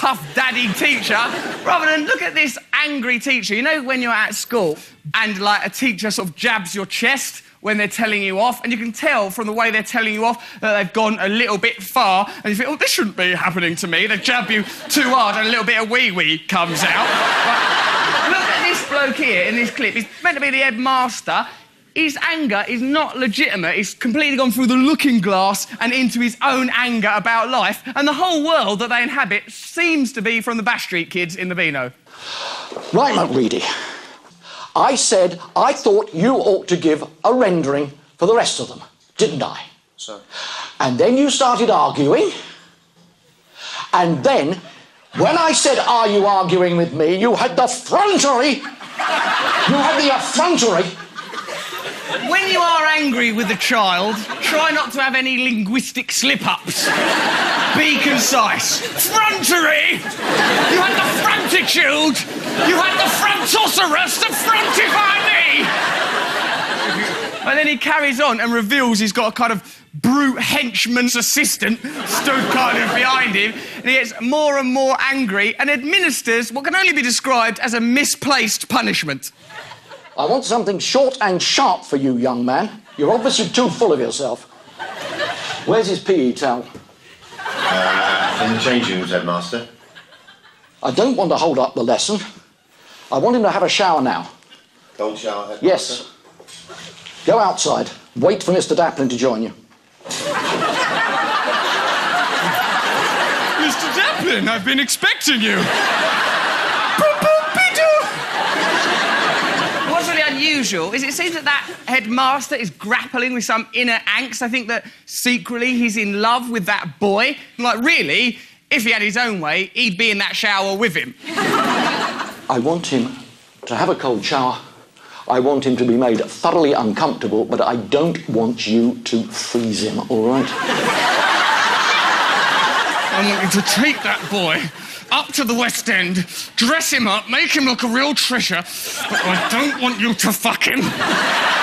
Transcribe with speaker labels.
Speaker 1: puff daddy teacher, rather than look at this angry teacher. You know when you're at school and, like, a teacher sort of jabs your chest when they're telling you off, and you can tell from the way they're telling you off that they've gone a little bit far, and you think, oh, this shouldn't be happening to me. They jab you too hard and a little bit of wee-wee comes out. But look at this bloke here in this clip. He's meant to be the headmaster. His anger is not legitimate. He's completely gone through the looking glass and into his own anger about life, and the whole world that they inhabit seems to be from the Bash Street Kids in the Beano.
Speaker 2: Right, McReady. I said I thought you ought to give a rendering for the rest of them, didn't I?
Speaker 3: Sir.
Speaker 2: And then you started arguing, and then, when I said, are you arguing with me, you had the effrontery. You had the effrontery.
Speaker 1: When you are angry with a child, try not to have any linguistic slip-ups. Be concise. Frontery! You had the frontitude! You had the frontosaurus to frontify me! And then he carries on and reveals he's got a kind of brute henchman's assistant stood kind of behind him, and he gets more and more angry and administers what can only be described as a misplaced punishment.
Speaker 2: I want something short and sharp for you, young man. You're obviously too full of yourself. Where's his PE towel?
Speaker 3: In the changing rooms, Headmaster.
Speaker 2: I don't want to hold up the lesson. I want him to have a shower now.
Speaker 3: Cold shower, Headmaster?
Speaker 2: Yes. Go outside. Wait for Mr. Daplin to join you.
Speaker 1: Mr. Daplin, I've been expecting you. What's really unusual is it seems that headmaster is grappling with some inner angst. I think that secretly he's in love with that boy. Like, really, if he had his own way, he'd be in that shower with him.
Speaker 2: I want him to have a cold shower. I want him to be made thoroughly uncomfortable, but I don't want you to freeze him, all right?
Speaker 1: I want you to take that boy up to the West End, dress him up, make him look a real treasure, but I don't want you to fuck him.